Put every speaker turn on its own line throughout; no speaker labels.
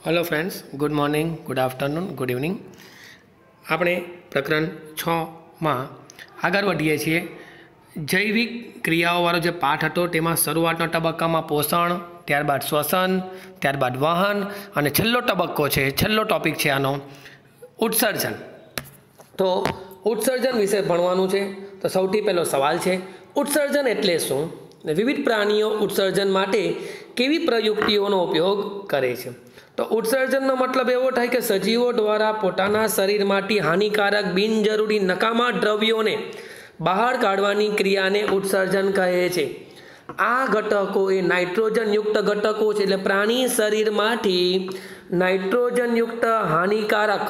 Hello friends, good morning, good afternoon, good evening. આપણે પ્રકરણ 6માં આગળ વધીએ છીએ। જૈવિક ક્રિયાઓવાળો જે પાઠ હતો તેમાં શરૂઆતના તબક્કામાં પોષણ, ત્યારબાદ શ્વસન, ત્યારબાદ વહન અને છેલ્લો તબક્કો છે, છેલ્લો ટોપિક છે આનો ઉત્સર્જન। તો ઉત્સર્જન વિશે ભણવાનું છે। તો સૌથી પહેલો સવાલ છે, ઉત્સર્જન એટલે શું? વિવિધ પ્રાણીઓ ઉત્સર્જન માટે કેવી પ્રયુક્તિઓનો ઉપયોગ કરે છે? તો ઉત્સર્જનનો મતલબ એવો થાય કે સજીવો દ્વારા પોતાના શરીરમાંથી હાનિકારક બિનજરૂરી નકામા દ્રવ્યોને બહાર કાઢવાની ક્રિયાને ઉત્સર્જન કહે છે। આ ઘટકો એ નાઇટ્રોજનયુક્ત ઘટકો છે, એટલે પ્રાણી શરીરમાંથી નાઇટ્રોજનયુક્ત હાનિકારક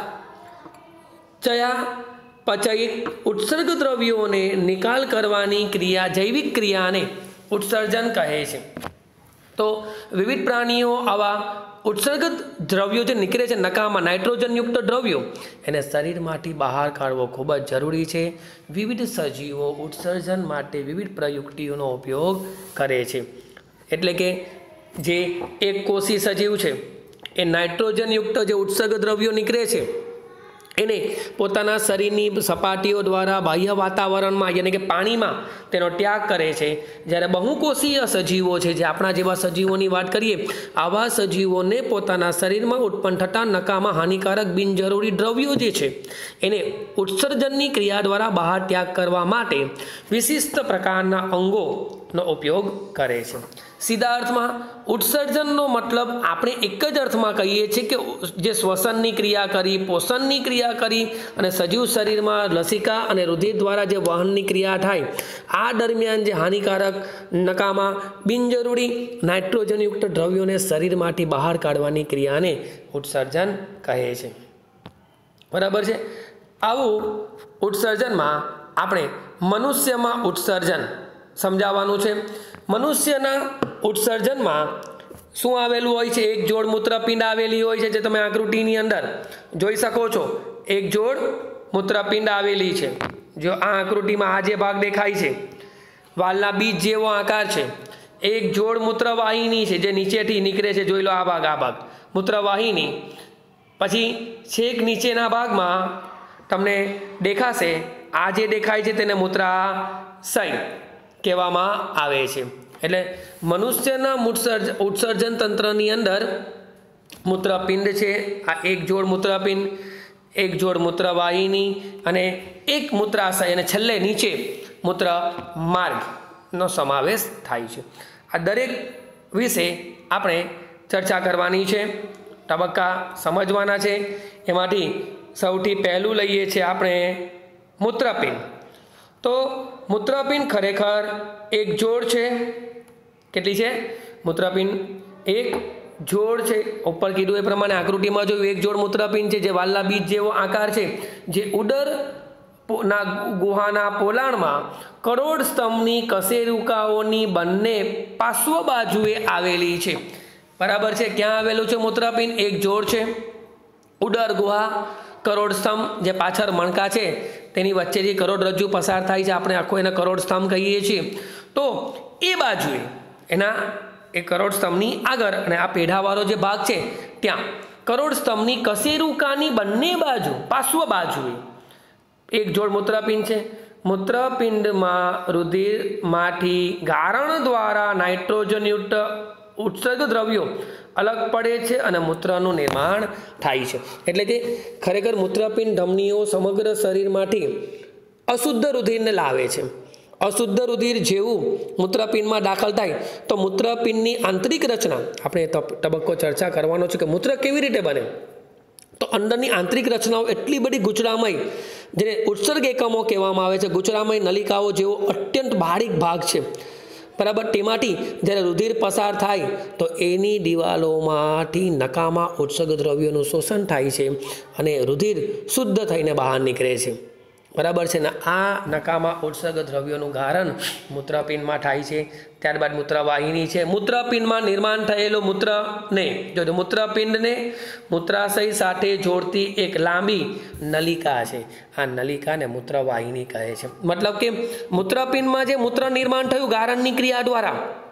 ચયાપચયિક ઉત્સર્ગ દ્રવ્યોને નિકાલ કરવાની ક્રિયા, જૈવિક ક્રિયાને ઉત્સર્જન કહે છે। તો વિવિધ પ્રાણીઓ આવા ઉત્સર્ગત દ્રવ્યો જે નીકળે છે, નકામા નાઇટ્રોજનયુક્ત દ્રવ્યો, એને શરીરમાંથી બહાર કાઢવો ખૂબ જ જરૂરી છે। વિવિધ સજીવો ઉત્સર્જન માટે વિવિધ પ્રયુક્તિઓનો ઉપયોગ કરે છે। એટલે કે જે એક કોષી સજીવ છે એ નાઇટ્રોજનયુક્ત જે ઉત્સર્ગ દ્રવ્યો નીકળે છે એને પોતાના શરીરની સપાટીઓ દ્વારા બાહ્ય વાતાવરણમાં યાની કે પાણીમાં તેનો ત્યાગ કરે છે। જ્યારે બહુકોષીય સજીવો છે, જે આપણા જેવા સજીવોની વાત કરીએ, આવા સજીવોને પોતાના શરીરમાં ઉત્પન્ન થતા નકામા હાનિકારક બિનજરૂરી દ્રવ્યો જે છે એને ઉત્સર્જનની ક્રિયા દ્વારા બહાર ત્યાગ કરવા માટે વિશિષ્ટ પ્રકારના અંગોનો ઉપયોગ કરે છે। સીધા અર્થમાં ઉત્સર્જનનો મતલબ આપણે એક જ અર્થમાં કહીએ છીએ કે જે શ્વસનની ક્રિયા કરી, પોષણની ક્રિયા કરી અને સજીવ શરીરમાં લસિકા અને રુધિર દ્વારા જે વહનની ક્રિયા થાય, આ દરમિયાન જે હાનિકારક નકામા બિનજરૂરી નાઇટ્રોજનયુક્ત દ્રવ્યોને શરીરમાંથી બહાર કાઢવાની ક્રિયાને ઉત્સર્જન કહે છે। બરાબર છે। આવું ઉત્સર્જનમાં આપણે મનુષ્યમાં ઉત્સર્જન સમજાવવાનું છે। મનુષ્યના ઉત્સર્જનમાં શું આવેલું હોય છે? એક જોડ મૂત્રપિંડ આવેલી હોય છે, જે તમે આકૃતિની અંદર જોઈ શકો છો। એક જોડ મૂત્રપિંડ આવેલી છે। જો આ આકૃતિમાં આ જે ભાગ દેખાય છે, વાલના બીજ જેવો આકાર છે। એક જોડ મૂત્રવાહિની છે જે નીચેથી નીકળે છે, જોઈ લો આ ભાગ મૂત્રવાહિની। પછી છેક નીચેના ભાગમાં તમને દેખાશે, આ જે દેખાય છે તેને મૂત્રાશય કહેવામાં આવે છે। એટલે મનુષ્યના ઉત્સર્જન તંત્રની અંદર મૂત્રપિંડ છે, આ એક જોડ મૂત્રપિંડ, એક જોડ મૂત્રવાહિની અને એક મૂત્રાશય, અને છેલ્લે નીચે મૂત્ર માર્ગનો સમાવેશ થાય છે। આ દરેક વિશે આપણે ચર્ચા કરવાની છે, તબક્કા સમજવાના છે। એમાંથી સૌથી પહેલું લઈએ છીએ આપણે મૂત્રપિંડ। તો મૂત્રપિંડ ખરેખર એક જોડ છે। કેટલી છે? મૂત્રપિંડ એક જોડ છે। ઉપર કીધું એ પ્રમાણે આકૃતિમાં જોયું, એક જોડ મૂત્રપિંડ છે જે વાલના બીજ જેવો આકાર છે, જે ઉદરના ગુહાના પોલાણમાં કરોડ સ્તંભની કશેરુકાઓની બંને પાર્શ્વ બાજુએ આવેલી છે। બરાબર છે। ક્યાં આવેલું છે મૂત્રપિંડ? એક જોડ છે, ઉદર ગુહા, કરોડ સ્તંભ જે પાછળ મણકા છે તેની વચ્ચેથી કરોડરજ્જુ પસાર થાય છે, આપણે આખો એને કરોડ સ્તંભ કહીએ છીએ। તો એ બાજુએ એના એ કરોડ સ્તંભની આગળ અને આ પેઢાવાળો જે ભાગ છે ત્યાં કરોડ સ્તંભની કશેરુકાની બંને બાજુ પાર્શ્વ બાજુએ એક જોડ મૂત્રપિંડ છે। મૂત્રપિંડમાં રુધિરમાંથી ગારણ દ્વારા નાઇટ્રોજનયુક્ત ઉત્સર્ગ દ્રવ્યો અલગ પડે છે અને મૂત્રનું નિર્માણ થાય છે। એટલે કે ખરેખર મૂત્રપિંડ ધમનીઓ સમગ્ર શરીરમાંથી અશુદ્ધ રુધિરને લાવે છે। અશુદ્ધ રુધિર જેવું મૂત્રપિંડમાં દાખલ થાય તો મૂત્રપિંડની આંતરિક રચના, આપણે તબક્કો ચર્ચા કરવાનો છે કે મૂત્ર કેવી રીતે બને। તો અંદરની આંતરિક રચનાઓ એટલી બધી ગુચરામય, જેને ઉત્સર્ગ એકમો કહેવામાં આવે છે, ગુચરામય નલિકાઓ જેવો અત્યંત બારીક ભાગ છે। બરાબર। તેમાંથી જ્યારે રુધિર પસાર થાય તો એની દિવાલોમાંથી નકામા ઉત્સર્ગ દ્રવ્યોનું શોષણ થાય છે અને રુધિર શુદ્ધ થઈને બહાર નીકળે છે। બરાબર છે ને? આ નકામા ઉત્સર્ગ દ્રવ્યોનું ગારણ મૂત્રપિંડમાં થાય છે। ત્યારબાદ મૂત્રવાહિની છે। મૂત્રપિંડમાં નિર્માણ થયેલો મૂત્રને જો મૂત્રપિંડને મૂત્રાશય સાથે જોડતી એક લાંબી નલિકા છે, આ નલિકાને મૂત્રવાહિની કહે છે। મતલબ કે મૂત્રપિંડમાં જે મૂત્ર નિર્માણ થયું ગારણની ક્રિયા દ્વારા,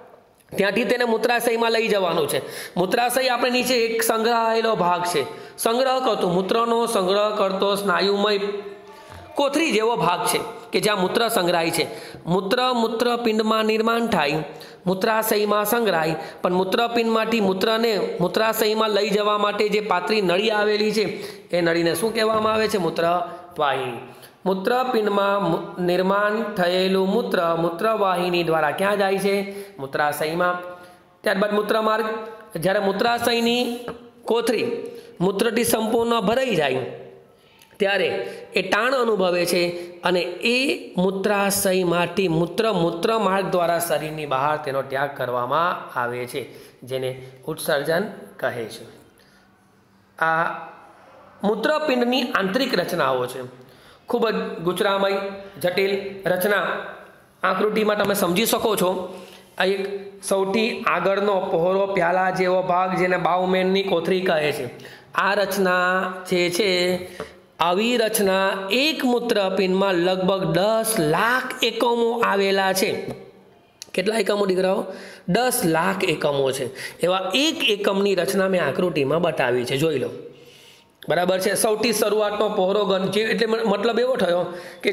ત્યાંથી તેને મૂત્રાશયમાં લઈ જવાનું છે। મૂત્રાશય આપણે નીચે એક સંગ્રહાયેલો ભાગ છે, સંગ્રહ કરતો મૂત્રનો સંગ્રહ કરતો સ્નાયુમય કોથળી જેવો ભાગ છે કે જ્યાં મૂત્ર સંગ્રહાય છે। મૂત્રપિંડમાં નિર્માણ થાય, મૂત્રાશયમાં સંગ્રહાય, પણ મૂત્રપિંડમાંથી મૂત્રને મૂત્રાશયમાં લઈ જવા માટે જે પાતળી નળી આવેલી છે એ નળીને શું કહેવામાં આવે છે? મૂત્રવાહિની। મૂત્રપિંડમાં નિર્માણ થયેલું મૂત્ર મૂત્રવાહિની દ્વારા ક્યાં જાય છે? મૂત્રાશયમાં। ત્યારબાદ મૂત્રમાર્ગ, જ્યારે મૂત્રાશયની કોથળી મૂત્રથી સંપૂર્ણ ભરાઈ જાય ત્યારે એ તાણ અનુભવે છે અને એ મૂત્રાશયમાંથી મૂત્રમાર્ગ દ્વારા શરીરની બહાર તેનો ત્યાગ કરવામાં આવે છે, જેને ઉત્સર્જન કહે છે। આ મૂત્રપિંડની આંતરિક રચનાઓ છે, ખૂબ જ ગુચરામય જટિલ રચના આકૃતિમાં તમે સમજી શકો છો। આ એક સૌથી આગળનો પહોળો પ્યાલા જેવો ભાગ જેને બાઉમેનની કોથળી કહે છે। આ રચના જે છે, આવી રચના એક મૂત્રપિંડમાં લગભગ 10 લાખ એકમો આવેલા છે। કેટલા એકમો દીકરાઓ? 10 લાખ એકમો છે। એવા એક એકમની રચના મેં આકૃતિમાં બતાવી છે, જોઈ લો, બરાબર છે। સૌથી શરૂઆતનો પહોળો ઘન, જે એટલે મતલબ એવો થયો કે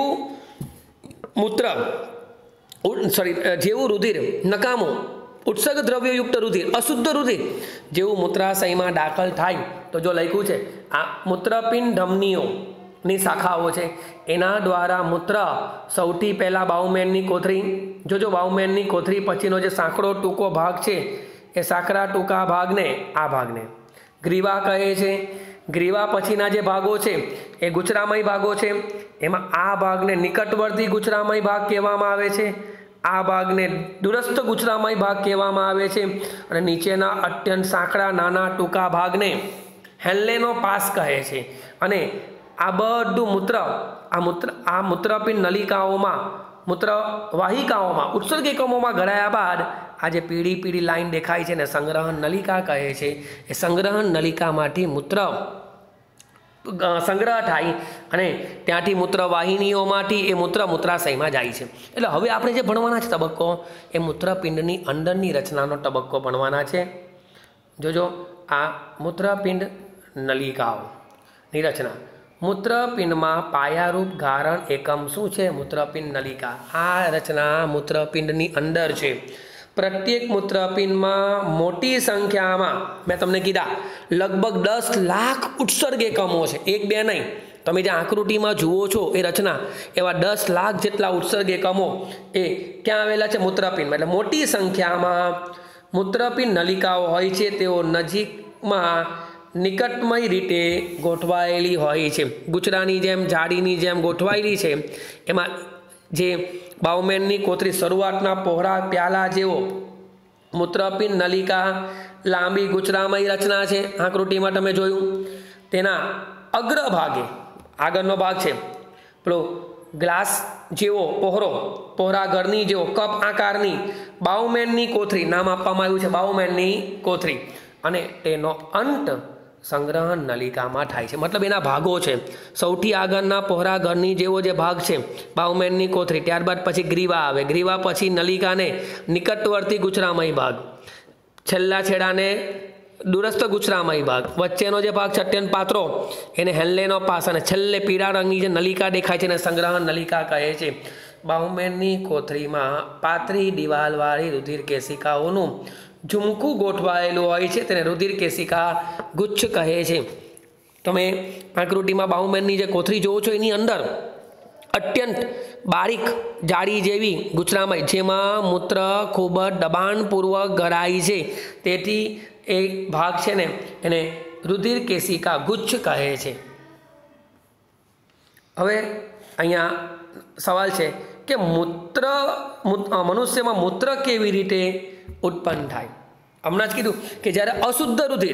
જેવું રુધિર નકામું ઉત્સર્ગ દ્રવ્યયુક્ત રુધિર, અશુદ્ધ રુધિર જેવું મૂત્રાશયમાં દાખલ થાય તો જો લખ્યું છે આ મૂત્રપિંડ ધમનીઓની શાખાઓ છે, એના દ્વારા મૂત્ર સૌથી પહેલાં બાઉમેનની કોથળી, જોજો બાઉમેનની કોથળી પછીનો જે સાંકડો ટૂંકો ભાગ છે એ સાંકડા ટૂંકા ભાગને, આ ભાગને ગ્રીવા કહે છે। ગ્રીવા પછીના જે ભાગો છે એ ગુચરામય ભાગો છે, એમાં આ ભાગને નિકટવર્તી ગુચરામય ભાગ કહેવામાં આવે છે, આ ભાગને દૂરસ્થ ગુચરામય ભાગ કહેવામાં આવે છે, અને નીચેના અત્યંત સાંકડા નાના ટૂંકા ભાગને હેન્લેનો પાસ કહે છે। અને આ બધું આ મૂત્રપિંડ નલિકાઓમાં, મૂત્રવાહિકાઓમાં, ઉત્સર્ગ એકમોમાં ગળાયા બાદ આ જે પીળી લાઈન દેખાય છે ને સંગ્રહણ નલિકા કહે છે। એ સંગ્રહણ નલિકામાંથી મૂત્ર સંગ્રહ થાય અને ત્યાંથી મૂત્રવાહિનીઓમાંથી એ મૂત્રાશયમાં જાય છે। એટલે હવે આપણે જે ભણવાના છે તબક્કો, એ મૂત્રપિંડની અંદરની રચનાનો તબક્કો ભણવાના છે। જોજો આ મૂત્રપિંડ નલિકાઓની રચના। મૂત્રપિંડમાં પાયારૂપ ગારણ એકમ શું છે? મૂત્રપિંડ નલિકા। આ રચના મૂત્રપિંડની અંદર છે। પ્રત્યેક મૂત્રપિંડમાં મોટી સંખ્યામાં, મેં તમને કીધા લગભગ 10 લાખ ઉત્સર્ગ એકમો છે, એક બે નહીં, તમે જે આકૃતિમાં જુઓ છો એ રચના, એવા 10 લાખ જેટલા ઉત્સર્ગ એકમો એ ક્યાં આવેલા છે? મૂત્રપિંડમાં। એટલે મોટી સંખ્યામાં મૂત્રપિંડ નલિકાઓ હોય છે, તેઓ નજીકમાં નિકટમય રીતે ગોઠવાયેલી હોય છે, ગુચરાની જેમ, જાળીની જેમ ગોઠવાયેલી છે। એમાં જે બાઉમેનની કોથળી શરૂઆતના પહોળા પ્યાલા જેવો મૂત્રપિંડ નલિકા લાંબી ગુચરામય રચના છે, આકૃતિમાં તમે જોયું। તેના અગ્રભાગે આગળનો ભાગ છે પેલો ગ્લાસ જેવો પહોળા ઘરની જેવો કપ આકારની બાઉમેનની કોથળી, નામ આપવામાં આવ્યું છે બાઉમેનની કોથળી, અને તેનો અંત સંગ્રહણ નલિકામાં થાય છે। મતલબ એના ભાગો છે, સૌથી આગળના પહોળા ઘરની જેવો જે ભાગ છે બાઉમેનની કોથળી, ત્યારબાદ પછી ગ્રીવા આવે, ગ્રીવા પછી નલિકાને નિકટવર્તી ગુચરામય ભાગ, છેલ્લા છેડાને દૂરસ્થ ગુચરામય ભાગ, વચ્ચેનો જે ભાગ છે અત્યંત પાતળો એને હેન્લેનો પાસ, અને છેલ્લે પીળા રંગની જે નલિકા દેખાય છે એને સંગ્રહણ નલિકા કહે છે। બાઉમેનની કોથળીમાં પાતળી દિવાલવાળી રુધિર કેશિકાઓનું ઝુમકું ગોઠવાયેલું હોય છે, તેને રુધિર કેશિકા ગુચ્છ કહે છે। તમે આકૃતિમાં બાઉમેનની જે કોથળી જોવો છો એની અંદર અત્યંત બારીક જાળી જેવી ગુચરામય, જેમાં મૂત્ર ખૂબ જ દબાણપૂર્વક ગળાય છે, તેથી એ ભાગ છે ને એને રુધિર કેશિકા ગુચ્છ કહે છે। હવે અહીંયા સવાલ છે કે મનુષ્યમાં મૂત્ર કેવી રીતે ઉત્પન્ન થાય? હમણાં જ કીધું કે જ્યારે અશુદ્ધ રુધિર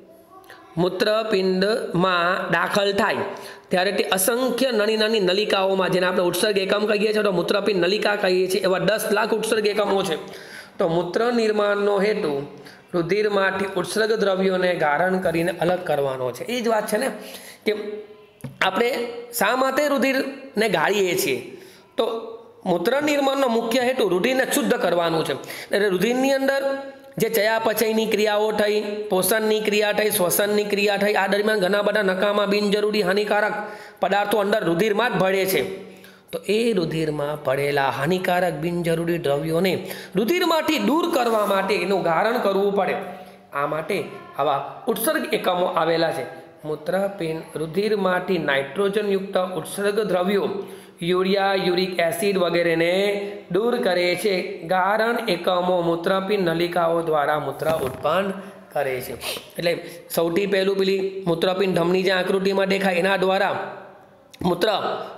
મૂત્રપિંડમાં દાખલ થાય ત્યારે તે અસંખ્ય નાની નલિકાઓમાં, જેને આપણે ઉત્સર્ગ એકમ કહીએ છીએ તો મૂત્રપિંડ નલિકા કહીએ છીએ, એવા 10 લાખ ઉત્સર્ગ એકમો છે। તો મૂત્ર નિર્માણનો હેતુ રુધિરમાંથી ઉત્સર્ગ દ્રવ્યોને ગારણ કરીને અલગ કરવાનો છે। એ જ વાત છે ને કે આપણે શા માટે રુધિરને ગાળીએ છીએ? તો મૂત્ર નિર્માણનો મુખ્ય હેતુ રુધિરને શુદ્ધ કરવાનું છે. એટલે રુધિરની અંદર જે ચયાપચયની ક્રિયાઓ થઈ, પોષણની ક્રિયા થઈ, શ્વસનની ક્રિયા થઈ, આ દરમિયાન ઘણા બધા નકામા બિનજરૂરી હાનિકારક પદાર્થો અંદર રુધિરમાં જ ભળે છે. તો એ રુધિરમાં ભળેલા હાનિકારક બિનજરૂરી દ્રવ્યોને રુધિરમાંથી દૂર કરવા માટે એનું ગારણ કરવું પડે. આ માટે આવા ઉત્સર્ગ એકમો આવેલા છે. મૂત્રપિંડ રુધિરમાંથી નાઇટ્રોજનયુક્ત ઉત્સર્ગ દ્રવ્યો યુરિયા, યુરિક એસિડ વગેરેને દૂર કરે છે. ગારણ એકમો મૂત્રપિંડ નલિકાઓ દ્વારા મૂત્ર ઉત્પન્ન કરે છે. એટલે સૌથી પહેલું પેલી મૂત્રપિંડ ધમની જે આકૃતિમાં દેખાય એના દ્વારા મૂત્ર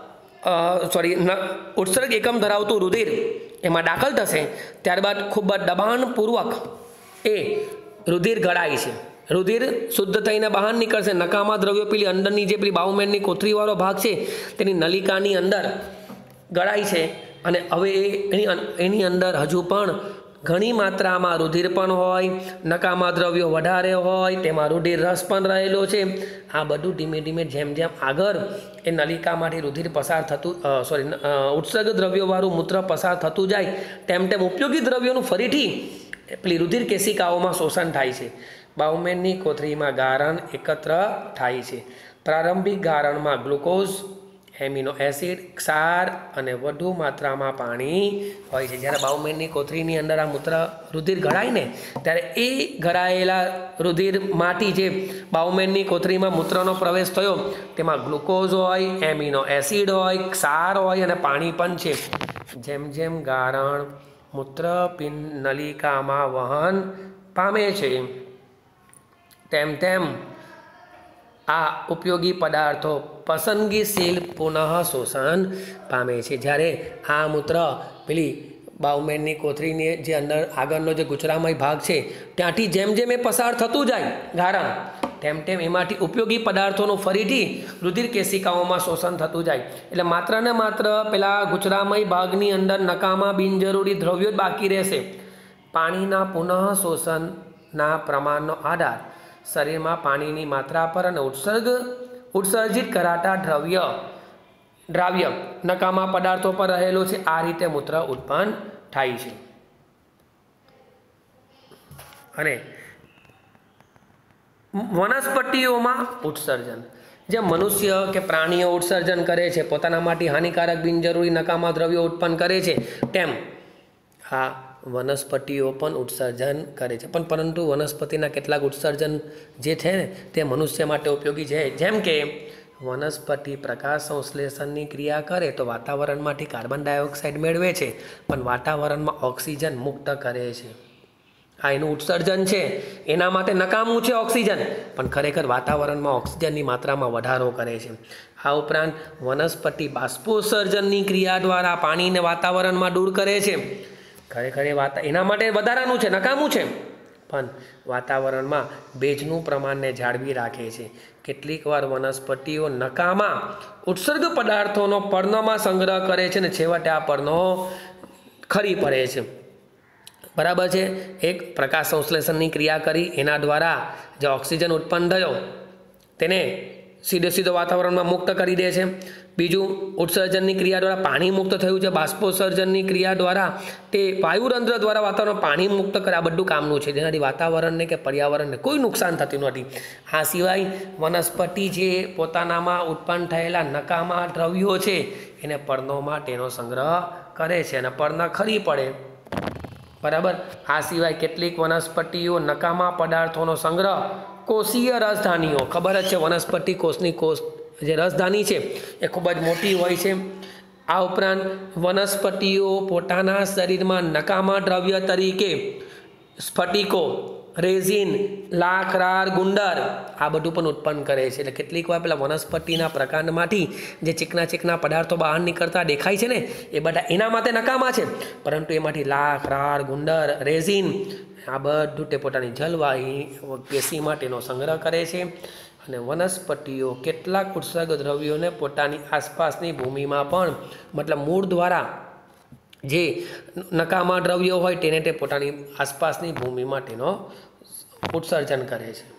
ઉત્સર્ગ એકમ ધરાવતું રુધિર એમાં દાખલ થશે. ત્યારબાદ ખૂબ જ દબાણપૂર્વક એ રુધિર ગળાય છે. રુધિર શુદ્ધ થઈને બહાર નીકળશે. નકામા દ્રવ્યો પેલી અંદરની જે પેલી બાઉમેનની કોથળીવાળો ભાગ છે તેની નલિકાની અંદર ગળાય છે. અને હવે એની અંદર હજુ પણ ઘણી માત્રામાં રુધિર પણ હોય, નકામા દ્રવ્યો વધારે હોય, તેમાં રુધિર રસ પણ રહેલો છે. આ બધું ધીમે ધીમે જેમ જેમ આગળ એ નલિકામાંથી રુધિર પસાર થતું ઉત્સર્ગ દ્રવ્યોવાળું મૂત્ર પસાર થતું જાય તેમ તેમ ઉપયોગી દ્રવ્યોનું ફરીથી પેલી રુધિર કેશિકાઓમાં શોષણ થાય છે. બાઉમેનની કોથળીમાં ગારણ એકત્ર થાય છે. પ્રારંભિક ગારણમાં ગ્લુકોઝ, એમિનો એસિડ, ક્ષાર અને વધુ માત્રામાં પાણી હોય છે. જ્યારે બાઉમેનની કોથળીની અંદર આ મૂત્ર રુધિર ગળાય ને ત્યારે એ ગળાયેલા રુધિરમાંથી જે બાઉમેનની કોથળીમાં મૂત્રનો પ્રવેશ થયો તેમાં ગ્લુકોઝ હોય, એમિનો એસિડ હોય, ક્ષાર હોય અને પાણી પણ છે. જેમ જેમ ગારણ મૂત્રપિંડ નલિકામાં વહન પામે છે તેમ તેમ આ ઉપયોગી પદાર્થો પસંદગીશીલ પુનઃ શોષણ પામે છે. જ્યારે આ મૂત્ર પેલી બાઉમેનની કોથળીની જે અંદર આગળનો જે ગુચરામય ભાગ છે ત્યાંથી જેમ જેમ એ પસાર થતું જાય ગારણ તેમ તેમ એમાંથી ઉપયોગી પદાર્થોનું ફરીથી રુધિર કેશિકાઓમાં શોષણ થતું જાય. એટલે માત્ર ને માત્ર પેલા ગુચરામય ભાગની અંદર નકામા બિનજરૂરી દ્રવ્યો જ બાકી રહેશે. પાણીના પુનઃ શોષણના પ્રમાણનો આધાર શરીરમાં પાણીની માત્રા પર અને ઉત્સર્જિત કરાતા દ્રાવ્ય નકામા પદાર્થો પર રહેલો છે. આ રીતે મૂત્ર ઉત્પન્ન થાય છે. અને વનસ્પતિઓમાં ઉત્સર્જન જે મનુષ્ય કે પ્રાણીઓ ઉત્સર્જન કરે છે, પોતાના માટે હાનિકારક બિનજરૂરી નકામા દ્રવ્યો ઉત્પન્ન કરે છે, તેમ આ વનસ્પતિઓ પણ ઉત્સર્જન કરે છે. પણ પરંતુ વનસ્પતિના કેટલાક ઉત્સર્જન જે છે ને તે મનુષ્ય માટે ઉપયોગી છે. જેમ કે વનસ્પતિ પ્રકાશ સંશ્લેષણની ક્રિયા કરે તો વાતાવરણમાંથી કાર્બન ડાયોક્સાઇડ મેળવે છે, પણ વાતાવરણમાં ઓક્સિજન મુક્ત કરે છે. આ એનું ઉત્સર્જન છે. એના માટે નકામું છે ઓક્સિજન, પણ ખરેખર વાતાવરણમાં ઓક્સિજનની માત્રામાં વધારો કરે છે. આ ઉપરાંત વનસ્પતિ બાષ્પોત્સર્જનની ક્રિયા દ્વારા પાણીને વાતાવરણમાં દૂર કરે છે. ખરેખર એના માટે વધારાનું છે, નકામું છે, પણ વાતાવરણમાં ભેજનું પ્રમાણને જાળવી રાખે છે. કેટલીક વાર વનસ્પતિઓ નકામા ઉત્સર્ગ પદાર્થોનો પર્ણમાં સંગ્રહ કરે છે અને છેવટે આ પર્ણો ખરી પડે છે. બરાબર છે. એક પ્રકાશ સંશ્લેષણની ક્રિયા કરી એના દ્વારા જે ઓક્સિજન ઉત્પન્ન થયો તેને સીધો વાતાવરણમાં મુક્ત કરી દે છે. બીજું, ઉત્સર્જનની ક્રિયા દ્વારા પાણી મુક્ત થયું છે. બાષ્પોત્સર્જનની ક્રિયા દ્વારા તે વાયુરંધ્ર દ્વારા વાતાવરણ પાણી મુક્ત કરે. આ બધું કામનું છે, જેનાથી વાતાવરણને કે પર્યાવરણને કોઈ નુકસાન થતું નથી. આ સિવાય વનસ્પતિ જે પોતાનામાં ઉત્પન્ન થયેલા નકામા દ્રવ્યો છે એને પર્ણોમાં તેનો સંગ્રહ કરે છે અને પર્ણ ખરી પડે. બરાબર. આ સિવાય કેટલીક વનસ્પતિઓ નકામા પદાર્થોનો સંગ્રહ કોષીય રસધાનીઓ, ખબર જ છે વનસ્પતિ કોષની જે રસધાની છે એ ખૂબ જ મોટી હોય છે. આ ઉપરાંત વનસ્પતિઓ પોતાના શરીરમાં નકામા દ્રવ્ય તરીકે સ્ફટિકો, રેઝિન, લાખ, રાર, ગુંદર આ બધું પણ ઉત્પન્ન કરે છે. એટલે કેટલીક વાર પેલા વનસ્પતિના પ્રકાંડમાંથી જે ચીકણા પદાર્થો બહાર નીકળતા દેખાય છે ને એ બધા એના માટે નકામા છે, પરંતુ એમાંથી લાખ, રાર, ગુંદર, રેઝિન આ બધું તે પોતાની જલવાહી પેશી માટેનો સંગ્રહ કરે છે. અને વનસ્પતિઓ કેટલાક ઉત્સર્ગ દ્રવ્યોને પોતાની આસપાસની ભૂમિમાં પણ મતલબ મૂળ દ્વારા જે નકામા દ્રવ્યો હોય તેને તે પોતાની આસપાસની ભૂમિમાં તેનો ઉત્સર્જન કરે છે.